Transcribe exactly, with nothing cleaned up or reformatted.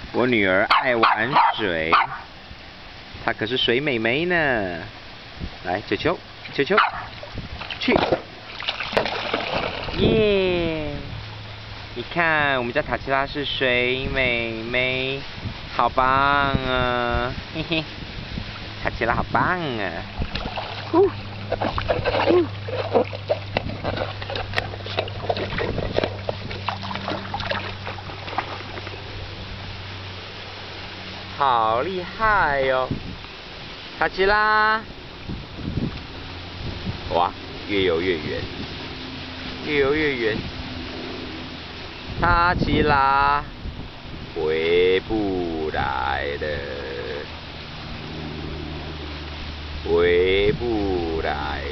我女儿爱玩水，她可是水美眉呢。来，球球，球球，去！耶！你看，我们家塔奇拉是水美眉，好棒啊！嘿嘿，塔奇拉好棒啊！呼呼。好厉害哟、哦，塔奇拉！哇，越游越远，越游越远。塔奇拉回不来了，回不来